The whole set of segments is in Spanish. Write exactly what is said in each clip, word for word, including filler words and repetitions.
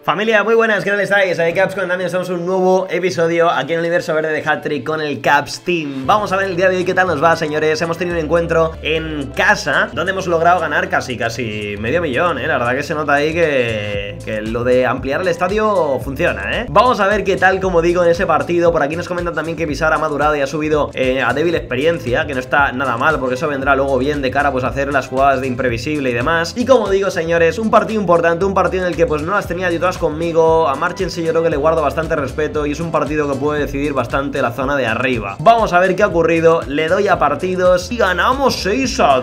Familia, muy buenas, ¿qué tal estáis? Soy Caps, con también estamos en un nuevo episodio aquí en el universo verde de Hat-Trick con el Caps Team. Vamos a ver el día de hoy qué tal nos va, señores. Hemos tenido un encuentro en casa donde hemos logrado ganar casi, casi medio millón, ¿eh? La verdad que se nota ahí que, que lo de ampliar el estadio funciona, ¿eh? Vamos a ver qué tal, como digo, en ese partido. Por aquí nos comentan también que Pisar ha madurado y ha subido eh, a débil experiencia, que no está nada mal, porque eso vendrá luego bien de cara pues a hacer las jugadas de imprevisible y demás. Y como digo, señores, un partido importante, un partido en el que pues no las tenía yo todas conmigo. A Marchense yo creo que le guardo bastante respeto y es un partido que puede decidir bastante la zona de arriba. Vamos a ver qué ha ocurrido. Le doy a partidos y ganamos seis a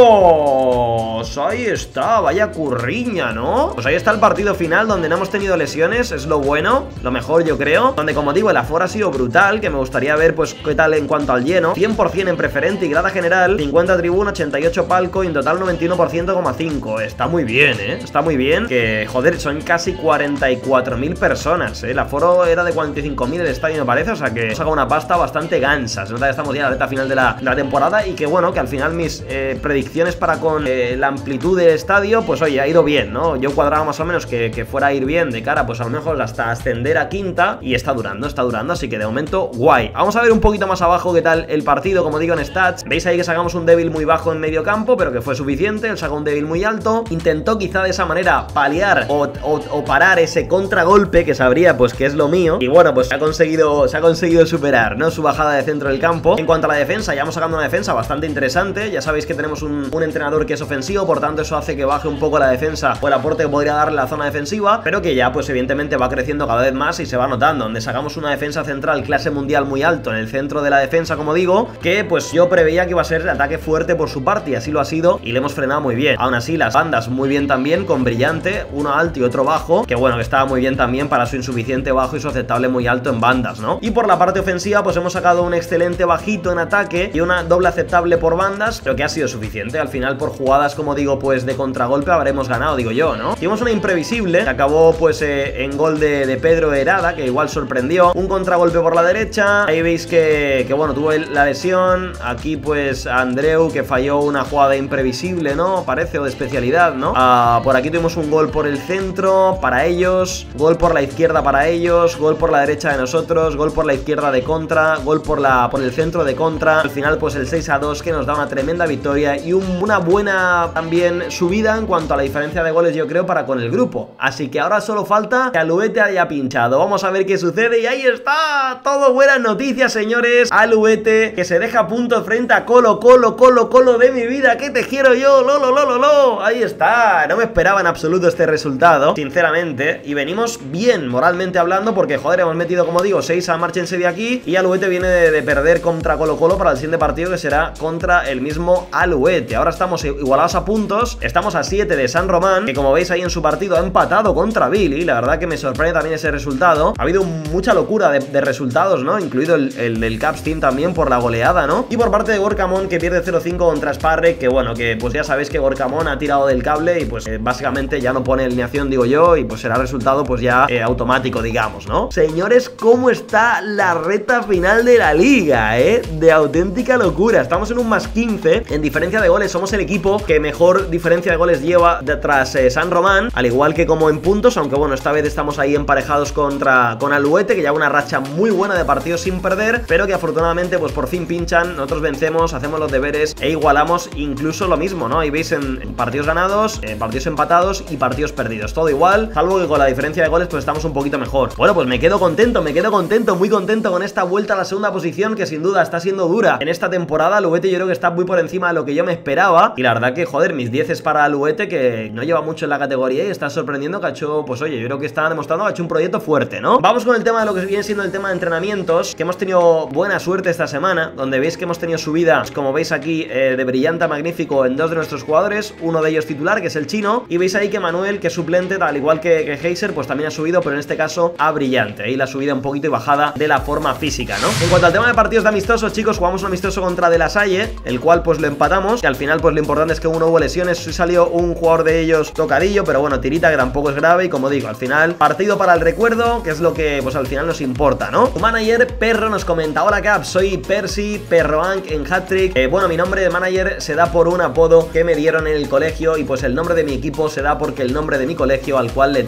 dos. Ahí está, vaya curriña, ¿no? Pues ahí está el partido final, donde no hemos tenido lesiones. Es lo bueno, lo mejor yo creo. Donde, como digo, el aforo ha sido brutal, que me gustaría ver pues qué tal en cuanto al lleno. Cien por cien en preferente y grada general, cincuenta tribuna, ochenta y ocho palco y en total noventa y uno por ciento coma cinco. Está muy bien, ¿eh? Está muy bien. Que, joder, son casi cuarenta y cuatro mil personas, ¿eh? El aforo era de cuarenta y cinco mil el estadio, me parece. O sea que saca una pasta bastante gansa. Se nota que estamos ya en la recta final de la, de la temporada. Y que bueno, que al final mis eh, predicciones para con eh, la amplitud del estadio, pues oye, ha ido bien, ¿no? Yo cuadraba más o menos que, que fuera a ir bien de cara, pues a lo mejor hasta ascender a quinta. Y está durando, está durando, así que de momento guay. Vamos a ver un poquito más abajo qué tal el partido, como digo, en stats. Veis ahí que sacamos un débil muy bajo en medio campo, pero que fue suficiente. Él sacó un débil muy alto. Intentó quizá de esa manera paliar o, o, o parar ese contragolpe, que sabría pues que es lo mío. Y bueno, pues se ha conseguido, se ha conseguido superar, ¿no? Su bajada de centro del campo. En cuanto a la defensa, ya vamos sacando una defensa bastante interesante. Ya sabéis que tenemos un, un entrenador que es ofensivo, por tanto eso hace que baje un poco la defensa o el aporte que podría darle la zona defensiva, pero que ya pues evidentemente va creciendo cada vez más y se va notando, donde sacamos una defensa central clase mundial muy alto en el centro de la defensa, como digo, que pues yo preveía que iba a ser el ataque fuerte por su parte y así lo ha sido y le hemos frenado muy bien. Aún así las bandas muy bien también, con brillante, uno alto y otro bajo, que bueno, que estaba muy bien también para su insuficiente bajo y su aceptable muy alto en bandas, ¿no? Y por la parte ofensiva pues hemos sacado un excelente bajito en ataque y una doble aceptable por bandas, pero que ha sido suficiente. Al final por jugadas, como digo, pues de contragolpe habremos ganado, digo yo, ¿no? Tuvimos una imprevisible que acabó pues eh, en gol de, de Pedro Herada, que igual sorprendió. Un contragolpe por la derecha. Ahí veis que, que bueno, tuvo la lesión. Aquí pues Andreu, que falló una jugada imprevisible, ¿no? Parece, o de especialidad, ¿no? Ah, por aquí tuvimos un gol por el centro para ellos, gol por la izquierda para ellos, gol por la derecha de nosotros, gol por la izquierda de contra, gol por, la, por el centro de contra. Al final pues el seis a dos, que nos da una tremenda victoria y un, una buena también subida en cuanto a la diferencia de goles, yo creo, para con el grupo. Así que ahora solo falta que Aluete haya pinchado. Vamos a ver qué sucede y ahí está. Todo buenas noticias, señores. Aluete, que se deja punto frente a Colo Colo, Colo Colo de mi vida, que te quiero yo, lo lo lo lo lo. Ahí está. No me esperaba en absoluto este resultado, sinceramente, y venimos bien moralmente hablando porque, joder, hemos metido, como digo, seis a Marchense de aquí y Aluete viene de, de perder contra Colo Colo para el siguiente partido, que será contra el mismo Aluete. Ahora estamos igualados a puntos, estamos a siete de San Román, que como veis ahí en su partido ha empatado contra Billy. La verdad que me sorprende también ese resultado. Ha habido mucha locura de, de resultados, ¿no? Incluido el, el del Caps Team también por la goleada, ¿no? Y por parte de Gorkamon, que pierde cero cinco contra Sparrek, que bueno, que pues ya sabéis que Gorkamon ha tirado del cable y pues eh, básicamente ya no pone alineación, digo yo, y pues será resultado pues ya eh, automático, digamos, ¿no? Señores, ¿cómo está la recta final de la liga, eh? De auténtica locura. Estamos en un más quince. En diferencia de goles somos el equipo que mejor diferencia de goles lleva tras eh, San Román, al igual que como en puntos, aunque bueno, esta vez estamos ahí emparejados contra con Aluete, que lleva una racha muy buena de partidos sin perder, pero que afortunadamente pues por fin pinchan, nosotros vencemos, hacemos los deberes e igualamos incluso lo mismo, ¿no? Ahí veis en, en partidos ganados, en partidos empatados y partidos perdidos, todo igual, salvo que con la diferencia de goles pues estamos un poquito mejor. Bueno, pues me quedo contento, me quedo contento, muy contento con esta vuelta a la segunda posición, que sin duda está siendo dura en esta temporada. Aluete yo creo que está muy por encima de lo que yo me esperaba y la verdad que, joder, mis diez es para Aluete, que no lleva mucho en la categoría y está sorprendiendo, que ha hecho, pues oye, yo creo que está demostrando que ha hecho un proyecto fuerte, ¿no? Vamos con el tema de lo que viene siendo el tema de entrenamientos, que hemos tenido buena suerte esta semana, donde veis que hemos tenido subidas, como veis aquí, eh, de brillante a magnífico en dos de nuestros jugadores, uno de ellos titular, que es el chino, y veis ahí que Manuel, que es suplente, al igual que, que Heiser, pues también ha subido, pero en este caso a brillante. Ahí la subida un poquito y bajada de la forma física, ¿no? En cuanto al tema de partidos de amistosos, chicos, jugamos un amistoso contra De La Salle, el cual pues lo empatamos, y al final pues lo importante es que uno hubo lesiones, salió un jugador de ellos tocadillo, pero bueno, tirita, que tampoco es grave, y como digo, al final, partido para el recuerdo, que es lo que pues al final nos importa, ¿no? Tu manager, Perro, nos comenta: hola Caps, soy Percy, Perroank en Hat-Trick. Eh, bueno, mi nombre de manager se da por un apodo que me dieron en el colegio, y pues el nombre de mi equipo se da porque el nombre de mi colegio al cual le tengo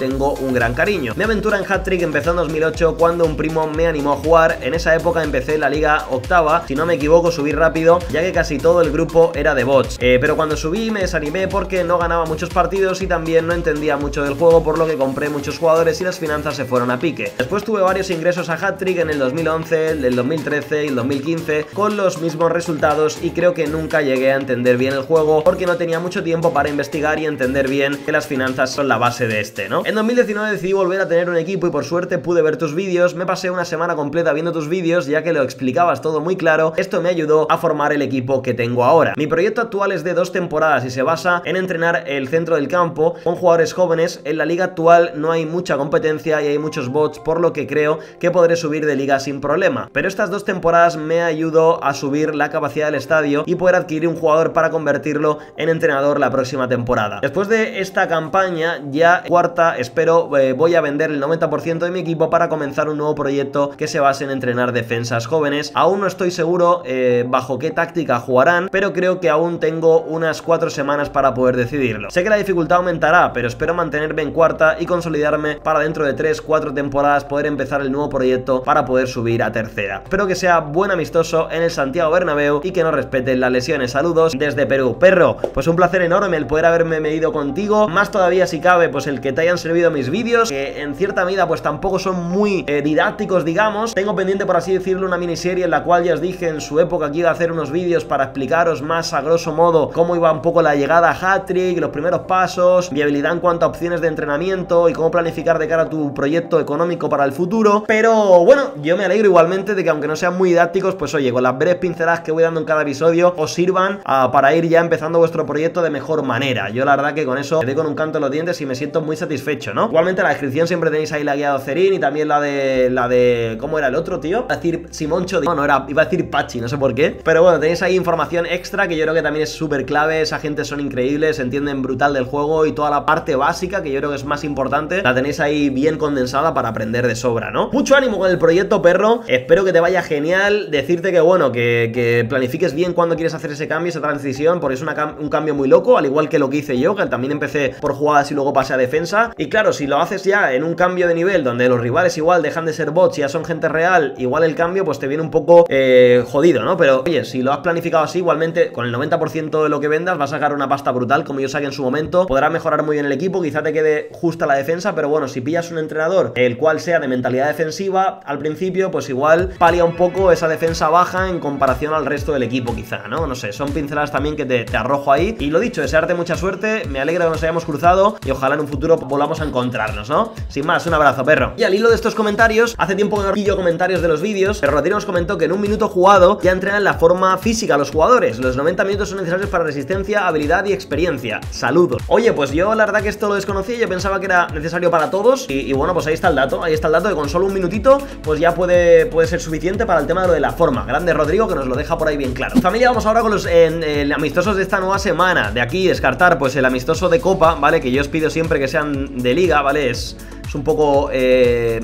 tengo un gran cariño. Mi aventura en Hat-Trick empezó en dos mil ocho cuando un primo me animó a jugar. En esa época empecé la liga octava, si no me equivoco subí rápido ya que casi todo el grupo era de bots, eh, pero cuando subí me desanimé porque no ganaba muchos partidos y también no entendía mucho del juego, por lo que compré muchos jugadores y las finanzas se fueron a pique. Después tuve varios ingresos a Hat-Trick en el dos mil once, el dos mil trece y el dos mil quince con los mismos resultados y creo que nunca llegué a entender bien el juego porque no tenía mucho tiempo para investigar y entender bien que las finanzas son la base de este, ¿no? En dos mil diecinueve decidí volver a tener un equipo y por suerte pude ver tus vídeos. Me pasé una semana completa viendo tus vídeos ya que lo explicabas todo muy claro. Esto me ayudó a formar el equipo que tengo ahora. Mi proyecto actual es de dos temporadas y se basa en entrenar el centro del campo con jugadores jóvenes. En la liga actual no hay mucha competencia y hay muchos bots, por lo que creo que podré subir de liga sin problema, pero estas dos temporadas me ayudó a subir la capacidad del estadio y poder adquirir un jugador para convertirlo en entrenador la próxima temporada. Después de esta campaña ya cuarta, espero eh, voy a vender el noventa por ciento de mi equipo para comenzar un nuevo proyecto que se base en entrenar defensas jóvenes. Aún no estoy seguro eh, bajo qué táctica jugarán, pero creo que aún tengo unas cuatro semanas para poder decidirlo. Sé que la dificultad aumentará, pero espero mantenerme en cuarta y consolidarme para dentro de tres cuatro temporadas poder empezar el nuevo proyecto para poder subir a tercera. Espero que sea buen amistoso en el Santiago Bernabéu y que no respeten las lesiones. Saludos desde Perú. Perro, pues un placer enorme el poder haberme medido contigo, más todavía si cabe pues el que te hayan servido mis vídeos, que en cierta medida pues tampoco son muy eh, didácticos, digamos. Tengo pendiente, por así decirlo, una miniserie en la cual ya os dije en su época que iba a hacer unos vídeos para explicaros más a grosso modo cómo iba un poco la llegada a Hat-Trick, los primeros pasos, viabilidad en cuanto a opciones de entrenamiento y cómo planificar de cara a tu proyecto económico para el futuro. Pero bueno, yo me alegro igualmente de que aunque no sean muy didácticos, pues oye, con las breves pinceladas que voy dando en cada episodio os sirvan uh, para ir ya empezando vuestro proyecto de mejor manera. Yo la verdad que con eso me doy con un canto en los dientes y me siento muy satisfecho, ¿no? Igualmente en la descripción siempre tenéis ahí la guía de Ocerín y también la de, la de, ¿cómo era el otro, tío? Iba a decir Simoncho, no, no era, iba a decir Pachi, no sé por qué, pero bueno, tenéis ahí información extra que yo creo que también es súper clave. Esa gente son increíbles, entienden brutal del juego y toda la parte básica, que yo creo que es más importante, la tenéis ahí bien condensada para aprender de sobra, ¿no? Mucho ánimo con el proyecto, perro, espero que te vaya genial. Decirte que bueno, que, que planifiques bien cuando quieres hacer ese cambio, esa transición, porque es una cam un cambio muy loco, al igual que lo que hice yo, que también empecé por jugadas y luego pasé a defensa. Y claro, si lo haces ya en un cambio de nivel donde los rivales igual dejan de ser bots y ya son gente real, igual el cambio pues te viene un poco eh, jodido, ¿no? Pero oye, si lo has planificado así, igualmente con el noventa por ciento de lo que vendas vas a sacar una pasta brutal, como yo saqué en su momento. Podrás mejorar muy bien el equipo, quizá te quede justa la defensa, pero bueno, si pillas un entrenador el cual sea de mentalidad defensiva al principio, pues igual palia un poco esa defensa baja en comparación al resto del equipo, quizá, ¿no? No sé, son pinceladas también que te, te arrojo ahí. Y lo dicho, desearte mucha suerte, me alegra que nos hayamos cruzado y ojalá en un futuro volvamos a encontrarnos, ¿no? Sin más, un abrazo, perro. Y al hilo de estos comentarios, hace tiempo que no pillo comentarios de los vídeos, pero Rotino nos comentó que en un minuto jugado ya entrenan la forma física a los jugadores. Los noventa minutos son necesarios para resistencia, habilidad y experiencia. Saludos. Oye, pues yo la verdad que esto lo desconocía, yo pensaba que era necesario para todos y, y bueno, pues ahí está el dato, ahí está el dato de con solo un minutito pues ya puede, puede ser suficiente para el tema de lo de la forma. Grande Rodrigo, que nos lo deja por ahí bien claro. Familia, vamos ahora con los en, en, amistosos de esta nueva semana. De aquí descartar pues el amistoso de Copa, ¿vale? Que yo os pido siempre que sean de Liga, ¿vale? Es, es un poco... Eh...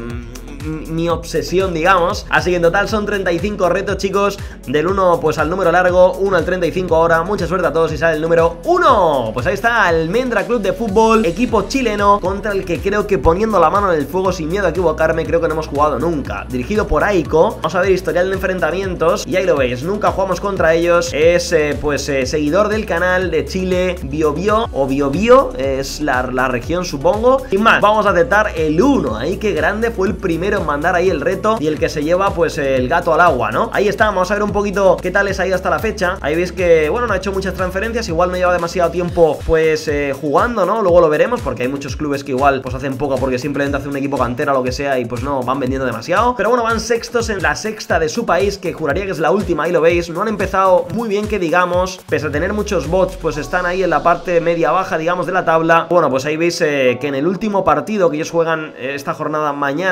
mi obsesión, digamos. Así que en total son treinta y cinco retos, chicos, del uno pues al número largo, uno al treinta y cinco ahora. Mucha suerte a todos y sale el número uno. Pues ahí está, Almendra Club de Fútbol, equipo chileno, contra el que creo que poniendo la mano en el fuego sin miedo a equivocarme, creo que no hemos jugado nunca. Dirigido por Aiko. Vamos a ver historial de enfrentamientos y ahí lo veis, nunca jugamos contra ellos. Es eh, pues eh, seguidor del canal de Chile, Biobío o Biobío, es la, la región, supongo. Sin más, vamos a aceptar el uno. Ahí qué grande, fue el primero en mandar ahí el reto y el que se lleva pues el gato al agua, ¿no? Ahí está, vamos a ver un poquito qué tal les ha ido hasta la fecha. Ahí veis que, bueno, no ha hecho muchas transferencias, igual no lleva demasiado tiempo pues eh, jugando, ¿no? Luego lo veremos porque hay muchos clubes que igual pues hacen poco porque simplemente hacen un equipo cantera o lo que sea y pues no van vendiendo demasiado. Pero bueno, van sextos en la sexta de su país, que juraría que es la última, ahí lo veis. No han empezado muy bien que digamos, pese a tener muchos bots, pues están ahí en la parte media-baja, digamos, de la tabla. Bueno, pues ahí veis eh, que en el último partido que ellos juegan eh, esta jornada mañana, jugaron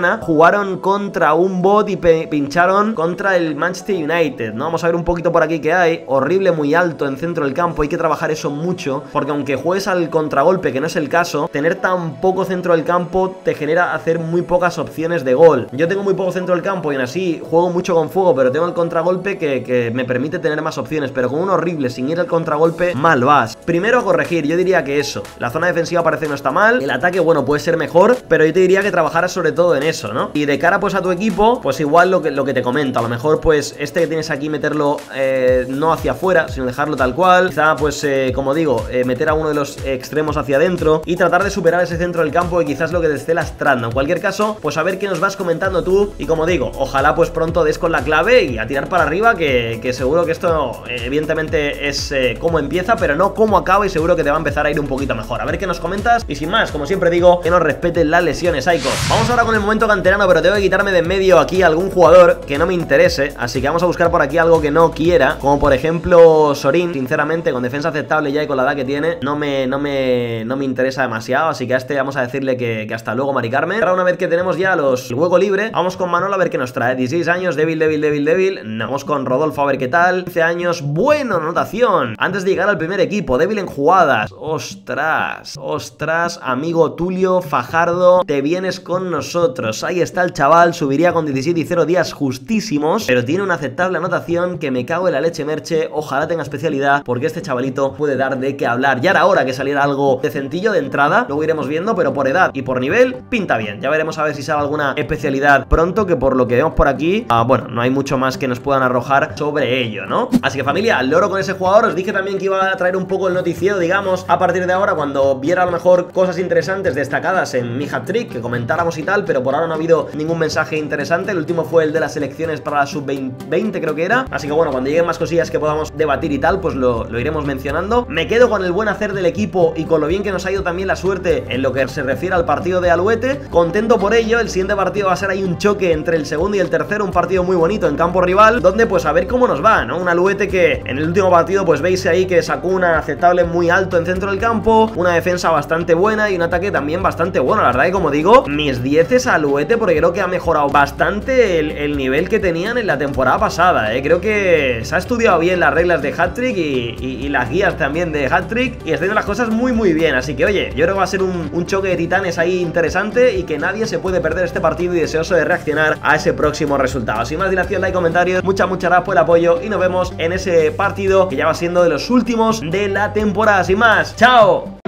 jugaron contra un bot y pincharon contra el Manchester United, ¿no? Vamos a ver un poquito por aquí que hay. Horrible, muy alto en centro del campo. Hay que trabajar eso mucho, porque aunque juegues al contragolpe, que no es el caso, tener tan poco centro del campo te genera hacer muy pocas opciones de gol. Yo tengo muy poco centro del campo y aún así juego mucho con fuego, pero tengo el contragolpe que, que me permite tener más opciones, pero con un horrible sin ir al contragolpe, mal vas. Primero a corregir, yo diría que eso. La zona defensiva parece que no está mal, el ataque, bueno, puede ser mejor, pero yo te diría que trabajaras sobre todo en eso, ¿no? Y de cara pues a tu equipo, pues igual lo que, lo que te comento, a lo mejor pues este que tienes aquí meterlo eh, no hacia afuera, sino dejarlo tal cual. Quizá pues eh, como digo, eh, meter a uno de los extremos hacia adentro y tratar de superar ese centro del campo, que quizás lo que te esté lastrando. En cualquier caso, pues a ver qué nos vas comentando tú. Y como digo, ojalá pues pronto des con la clave y a tirar para arriba, que, que seguro que esto eh, evidentemente es eh, cómo empieza, pero no cómo acaba, y seguro que te va a empezar a ir un poquito mejor. A ver qué nos comentas. Y sin más, como siempre digo, que nos respeten las lesiones, Psycho. Vamos ahora con el momento canterano, pero tengo que quitarme de en medio aquí algún jugador que no me interese, así que vamos a buscar por aquí algo que no quiera, como por ejemplo Sorín. Sinceramente, con defensa aceptable ya y con la edad que tiene, no me, no me, no me interesa demasiado, así que a este vamos a decirle que, que hasta luego, Mari Carmen. Ahora, una vez que tenemos ya los, el hueco libre, vamos con Manolo a ver qué nos trae. Dieciséis años, débil, débil, débil, débil. Vamos con Rodolfo a ver qué tal. quince años, bueno, anotación antes de llegar al primer equipo, débil en jugadas. Ostras, ostras, amigo Tulio Fajardo, te vienes con nosotros. Ahí está el chaval, subiría con diecisiete y cero días justísimos, pero tiene una aceptable anotación, que me cago en la leche, Merche. Ojalá tenga especialidad, porque este chavalito puede dar de qué hablar. Ya era hora que saliera algo decentillo de entrada, luego iremos viendo, pero por edad y por nivel pinta bien. Ya veremos a ver si sale alguna especialidad pronto, que por lo que vemos por aquí, ah, bueno, no hay mucho más que nos puedan arrojar sobre ello, ¿no? Así que familia, al loro con ese jugador. Os dije también que iba a traer un poco el noticiero, digamos, a partir de ahora, cuando viera a lo mejor cosas interesantes destacadas en mi hat-trick, que comentáramos y tal, pero por ahora no ha habido ningún mensaje interesante. El último fue el de las elecciones para la sub veinte, creo que era. Así que bueno, cuando lleguen más cosillas que podamos debatir y tal, pues lo, lo iremos mencionando. Me quedo con el buen hacer del equipo y con lo bien que nos ha ido también la suerte en lo que se refiere al partido de Aluete. Contento por ello. El siguiente partido va a ser ahí un choque entre el segundo y el tercero, un partido muy bonito en campo rival, donde pues a ver cómo nos va, ¿no? Un Aluete que en el último partido pues veis ahí que sacó una aceptable muy alto en centro del campo, una defensa bastante buena y un ataque también bastante bueno. La verdad que, como digo, mis dieces a Aluete, porque creo que ha mejorado bastante el, el nivel que tenían en la temporada pasada, ¿eh? Creo que se ha estudiado bien las reglas de hat-trick y, y, y las guías también de hat-trick, y están haciendo las cosas muy muy bien. Así que oye, yo creo que va a ser un, un choque de titanes ahí interesante, y que nadie se puede perder este partido, y deseoso de reaccionar a ese próximo resultado. Sin más dilación, like, comentarios, muchas muchas gracias por el apoyo, y nos vemos en ese partido que ya va siendo de los últimos de la temporada. Sin más, ¡chao!